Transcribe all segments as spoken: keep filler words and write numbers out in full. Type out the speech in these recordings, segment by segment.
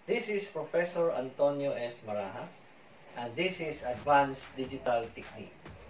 This is Professor Antonio S. Marajas, and this is Advanced Digital Technique.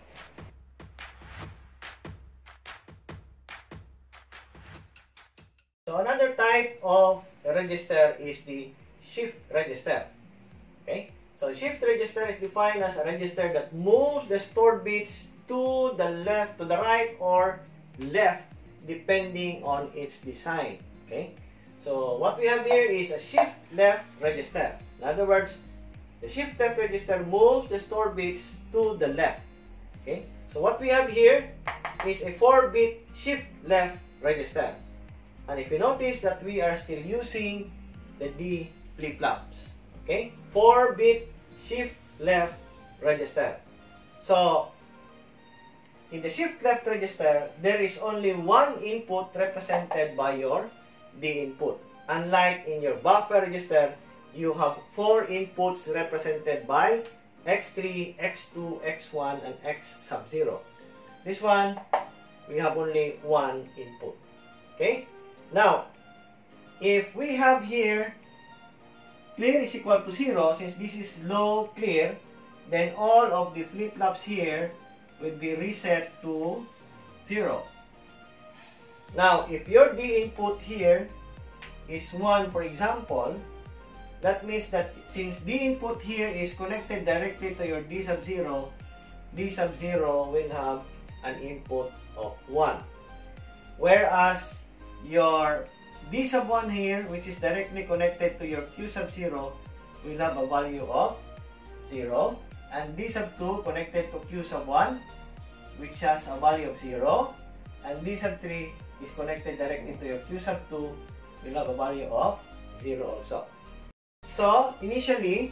So another type of register is the shift register. Okay? So shift register is defined as a register that moves the stored bits to the left, to the right, or left, depending on its design. Okay? So what we have here is a shift left register. In other words, the shift left register moves the stored bits to the left. Okay? So what we have here is a four bit shift left register. And if you notice that we are still using the D flip-flops. Okay? four bit shift left register. So in the shift left register, there is only one input represented by your D input. Unlike in your buffer register, you have four inputs represented by X three, X two, X one, and X sub zero. This one, we have only one input. Okay? Now, if we have here clear is equal to zero, since this is low clear, then all of the flip-flops here will be reset to zero. Now, if your D input here is one, for example, that means that since D input here is connected directly to your D sub zero, D sub zero will have an input of one. Whereas your D sub one here, which is directly connected to your Q sub zero, will have a value of zero. And D sub two connected to Q sub one, which has a value of zero. And D sub three is connected directly to your Q sub two, will have a value of zero also. So, initially,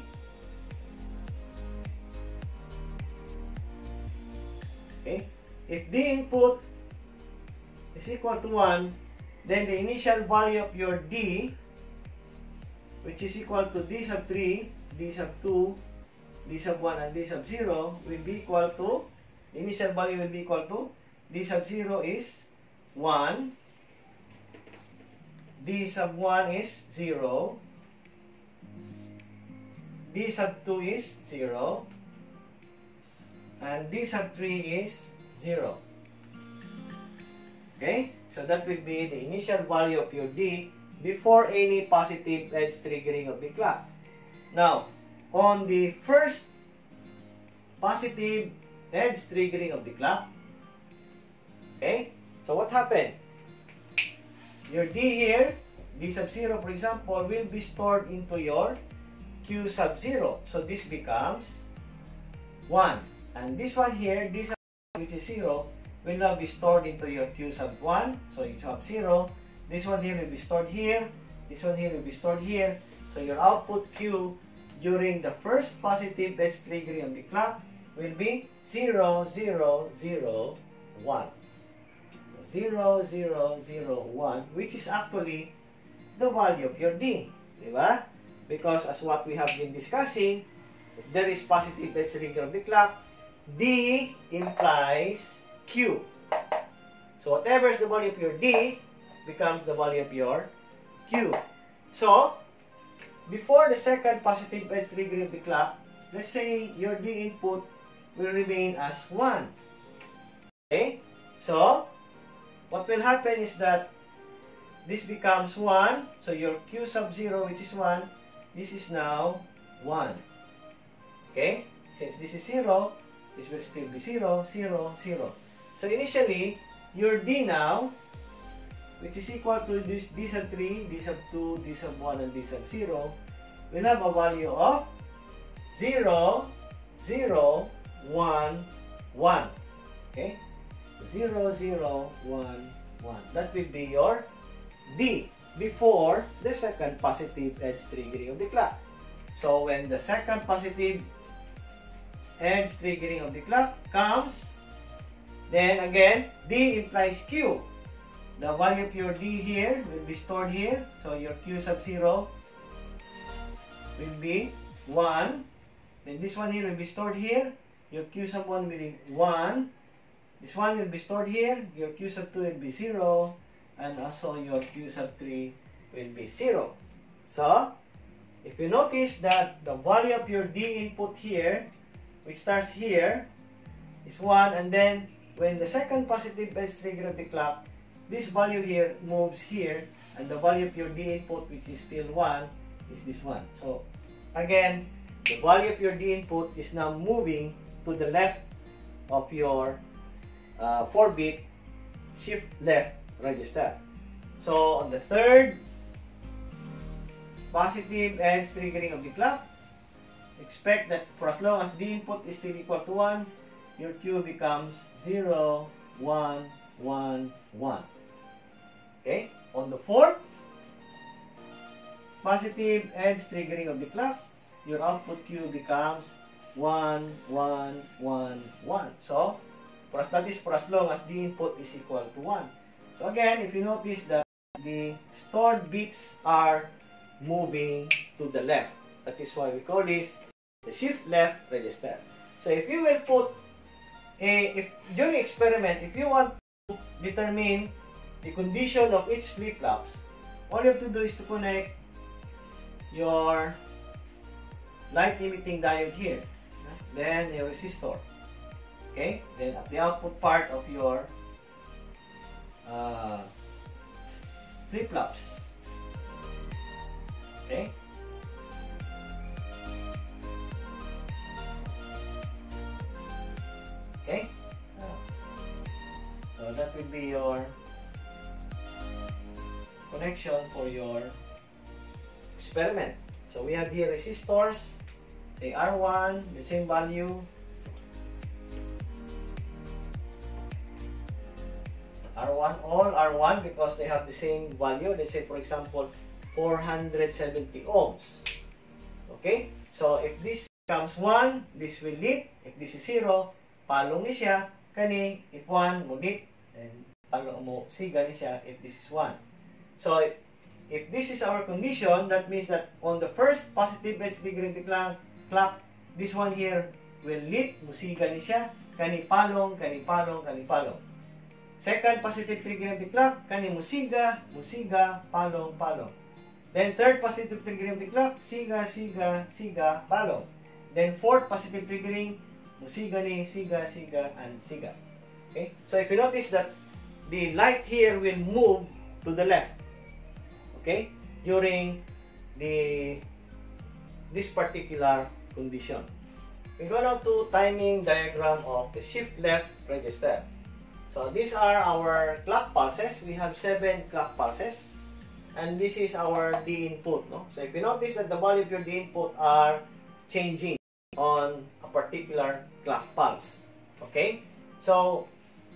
okay, if D input is equal to one, then the initial value of your D, which is equal to D sub three, D sub two, D sub one, and D sub zero, will be equal to, the initial value will be equal to, D sub zero is one, D sub one is zero, D sub two is zero, and D sub three is zero. Okay? So that will be the initial value of your D before any positive edge triggering of the clock. Now, on the first positive edge triggering of the clock, okay? So what happened? Your D here, D sub zero, for example, will be stored into your Q sub zero. So this becomes one. And this one here, D sub zero, which is zero, will now be stored into your Q sub one. So you have zero. This one here will be stored here. This one here will be stored here. So your output Q during the first positive edge triggering of the clock will be zero, zero, zero, one. So zero, zero, zero, one, which is actually the value of your D. Diba? Because as what we have been discussing, if there is positive edge triggering of the clock, D implies Q. So whatever is the value of your D becomes the value of your Q. So, before the second positive edge triggering of the clock, let's say your D input will remain as one. Okay? So, what will happen is that this becomes one. So, your Q sub zero, which is one, this is now one. Okay? Since this is zero, this will still be zero, zero, zero. So initially, your D now, which is equal to this D sub three, D sub two, D sub one, and D sub zero, will have a value of zero, zero, one, one. Okay? zero, zero, one, one. That will be your D before the second positive edge triggering of the clock. So when the second positive edge triggering of the clock comes, then again, D implies Q. The value of your D here will be stored here. So your Q sub zero will be one. Then this one here will be stored here. Your Q sub one will be one. This one will be stored here. Your Q sub two will be zero. And also your Q sub three will be zero. So, if you notice that the value of your D input here, which starts here, is one, and then when the second positive edge trigger of the clock, this value here moves here, and the value of your D input, which is still one, is this one. So again, the value of your D input is now moving to the left of your uh, four bit shift left register. So on the third positive edge triggering of the clock, expect that for as long as D input is still equal to one, your Q becomes zero, one, one, one. Okay? On the fourth positive edge triggering of the clock, your output Q becomes one, one, one, one. So, for as, that is for as long as the input is equal to one. So again, if you notice that the stored bits are moving to the left, that is why we call this the shift left register. So if you will put a, if during experiment, if you want to determine the condition of each flip-flops, all you have to do is to connect your light emitting diode here, then your resistor. Okay, then at the output part of your uh, flip-flops. Okay. Okay. Uh, so that will be your connection for your experiment. So we have here resistors, say R one, the same value. R one, all R one because they have the same value. Let's say for example, four hundred seventy ohms. Okay? So if this becomes one, this will lit. If this is zero, palong ni siya. Kani, if one, mo lit. And palong mo siga ni siya if this is one. So if, if this is our condition, that means that on the first positive edge triggering the clock, clock, this one here will lit, musiga ni siya. Kani palong, kani palong, kani palong. Second positive triggering of the clock, kani musiga, musiga, palong, palong. Then third positive triggering of the clock, siga, siga, siga, palong. Then fourth positive triggering, musiga ni, siga, siga, and siga. Okay? So if you notice that the light here will move to the left. Okay? During the this particular condition. We go now to timing diagram of the shift left register. So these are our clock pulses. We have seven clock pulses. And this is our D input. No? So if you notice that the value of your D input are changing on a particular clock pulse. Okay? So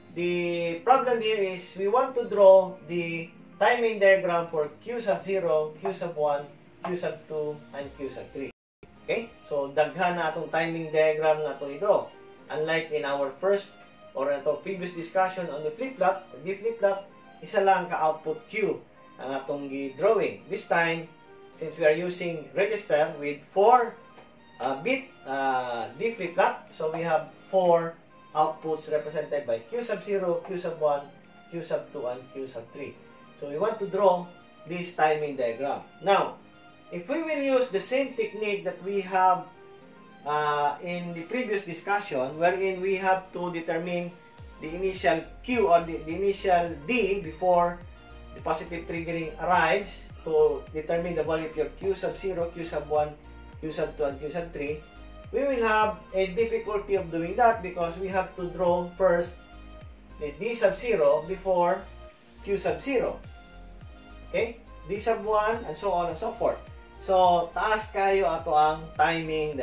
the problem here is we want to draw the timing diagram for Q sub zero, Q sub one, Q sub two, and Q sub three. Okay? So daghan na itong timing diagram na itong i-draw. Unlike in our first or itong previous discussion on the flip-flop, the flip-flop, isa lang ka-output Q ang atong drawing. This time, since we are using register with four uh, bit uh, D flip-flop, so we have four outputs represented by Q sub zero, Q sub one, Q sub two, and Q sub three. So we want to draw this timing diagram. Now, if we will use the same technique that we have Uh, in the previous discussion, wherein we have to determine the initial Q or the, the initial D before the positive triggering arrives to determine the value of your Q sub zero, Q sub one, Q sub two, and Q sub three, we will have a difficulty of doing that because we have to draw first the D sub zero before Q sub zero. Okay? D sub one, and so on and so forth. So, taas kayo ato ang timing.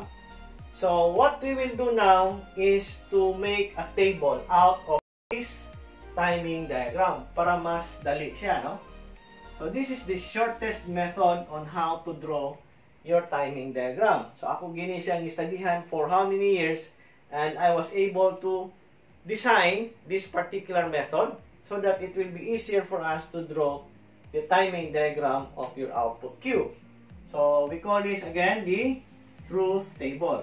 So what we will do now is to make a table out of this timing diagram para mas dali siya, no? So this is the shortest method on how to draw your timing diagram. So ako gini siyang istadihan for how many years, and I was able to design this particular method so that it will be easier for us to draw the timing diagram of your output Q. So we call this again the truth table.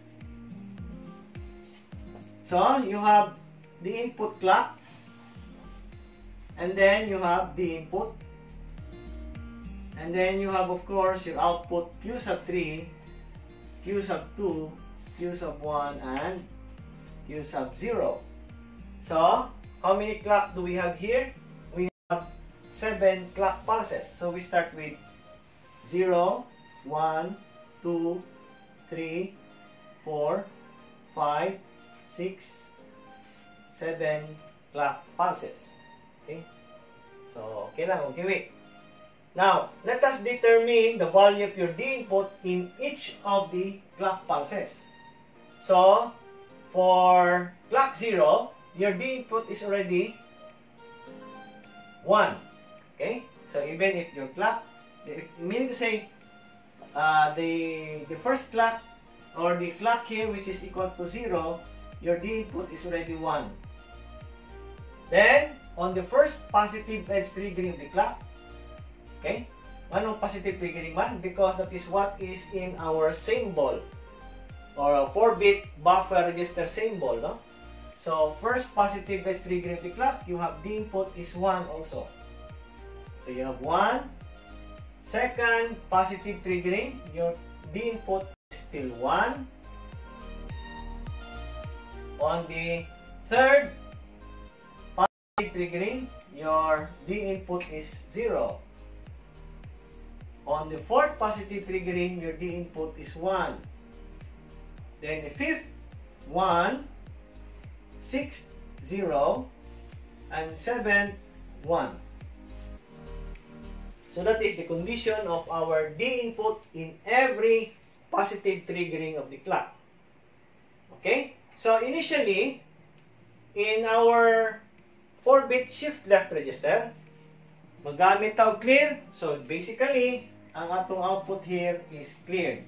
So you have the input clock, and then you have the input, And then you have, of course, your output Q sub three, Q sub two, Q sub one, and Q sub zero. So, how many clock do we have here? We have seven clock pulses. So, we start with zero, one, two, three, four, five, six, seven clock pulses. Okay? So, okay lang. Okay, wait. Now, let us determine the value of your D input in each of the clock pulses. So, for clock zero, your D input is already one. Okay? So, even if your clock, meaning to say, uh, the, the first clock or the clock here which is equal to zero, your D input is already one. Then, on the first positive edge triggering of the clock, okay? Anong positive triggering man? Because that is what is in our symbol or a four bit buffer register symbol, no? So, first positive edge triggering of the clock, you have D input is one also. So, you have one. Second positive triggering, your D input is still one. On the third positive triggering, your D input is zero. On the fourth positive triggering, your D input is one. Then the fifth, one, sixth, zero, and seventh, one. So that is the condition of our D input in every positive triggering of the clock. Okay? So initially, in our four bit shift left register, magamit tayo clear. So basically, ang atong output here is cleared.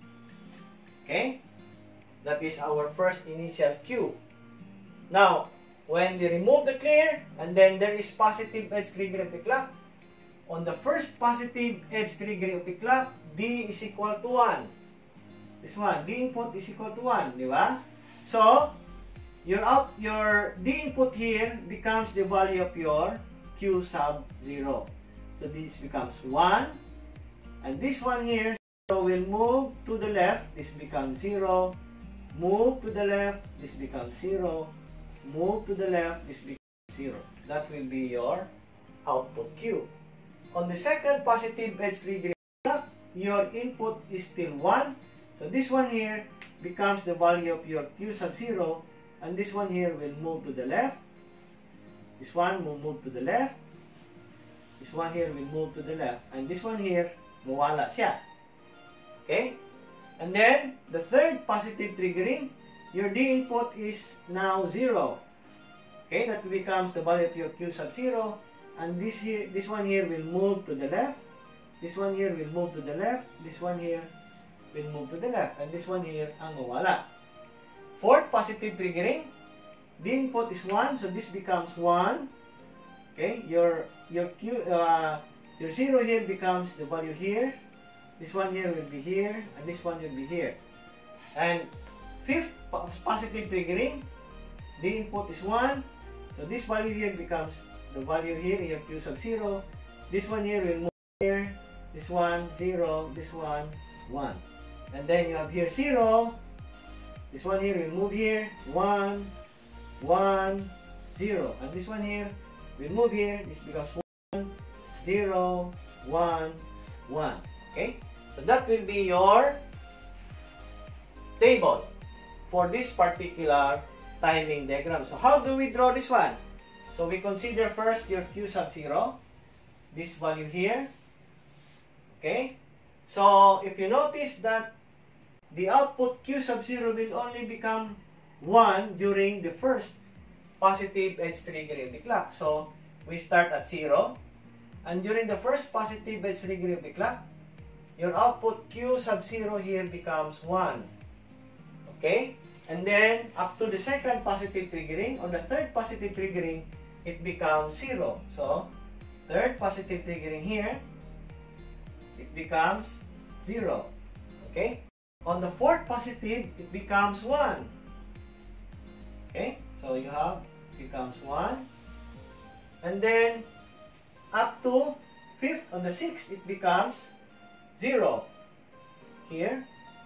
Okay? That is our first initial Q. Now, when we remove the clear, and then there is positive edge trigger of the clock, on the first positive edge trigger of the clock, D is equal to one. This one, D input is equal to one, di ba? So, your out your D input here becomes the value of your Q sub zero. So this becomes one, and this one here so will move to the left, this becomes zero, move to the left, this becomes zero, move to the left, this becomes zero. That will be your output Q. On the second positive edge triggering clock, your input is still one. So this one here becomes the value of your Q sub zero, and this one here will move to the left. This one will move to the left. This one here will move to the left. And this one here, mawala siya. Okay? And then, the third positive triggering, your D input is now zero. Okay? That becomes the value of your Q sub zero. And this here, this one here will move to the left. This one here will move to the left. This one here will move to the left. And this one here ang mawala. Fourth positive triggering, D input is one, so this becomes one. Okay, your your Q uh, your zero here becomes the value here. This one here will be here, and this one will be here. And fifth positive triggering, D input is one, so this value here becomes the value here in your Q sub zero. This one here will move here. This one zero. This one one. And then you have here zero. This one here will move here, one, one, zero. And this one here will move here, this becomes one, zero, one, one. Okay? So that will be your table for this particular timing diagram. So how do we draw this one? So we consider first your Q sub zero, this value here. Okay? So if you notice that the output Q sub zero will only become one during the first positive edge triggering of the clock. So, we start at zero. And during the first positive edge triggering of the clock, your output Q sub zero here becomes one. Okay? And then, up to the second positive triggering, or the third positive triggering, it becomes zero. So, third positive triggering here, it becomes zero. Okay? On the fourth positive, it becomes one. Okay? So you have becomes one. And then up to fifth, on the sixth, it becomes zero. Here.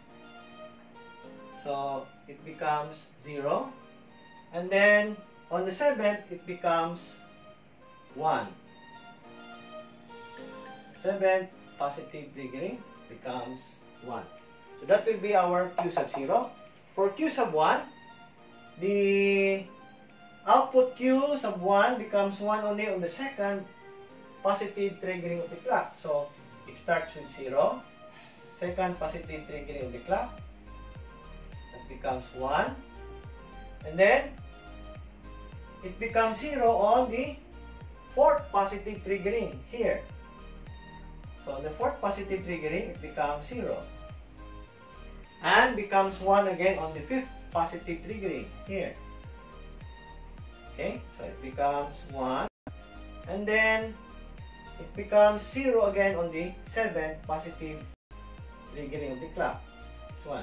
So, it becomes zero. And then, on the seventh, it becomes one. seventh, positive triggering becomes one. So, that will be our Q sub zero. For Q sub one, the output Q sub one becomes one only on the second positive triggering of the clock. So, it starts with zero. Second positive triggering of the clock. That becomes one. And then, it becomes zero on the fourth positive triggering here. So, on the fourth positive triggering, it becomes zero. And becomes one again on the fifth positive triggering here. Okay, so it becomes one. And then, it becomes zero again on the seventh positive triggering of the clock. This one.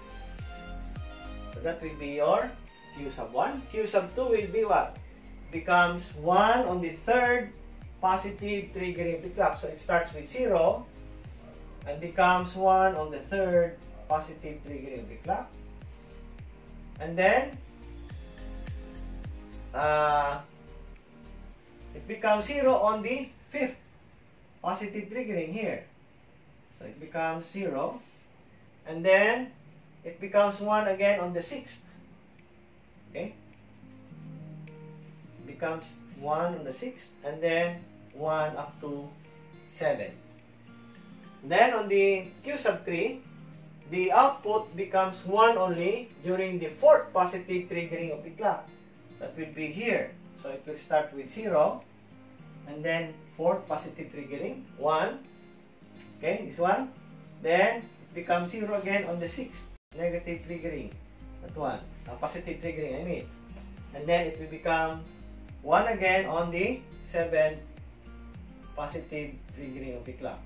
So that will be your Q sub one. Q sub two will be what? Becomes one on the third positive triggering of the clock. So it starts with zero and becomes one on the third positive triggering of the clock. And then uh, it becomes zero on the fifth positive triggering here. So it becomes zero. And then it becomes one again on the sixth. Okay? It becomes one on the sixth. And then one up to seven. Then on the Q sub three, the output becomes one only during the fourth positive triggering of the clock. That will be here. So it will start with zero. And then fourth positive triggering, one. Okay, this one. Then it becomes zero again on the sixth negative triggering. That one. Uh, positive triggering, I mean. And then it will become one again on the seventh positive triggering of the clock.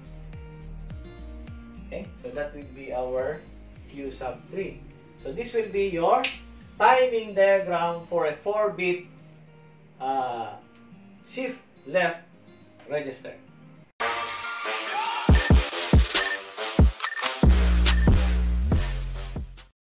Okay, so that will be our Q sub three. So this will be your timing diagram for a four bit uh, shift left register.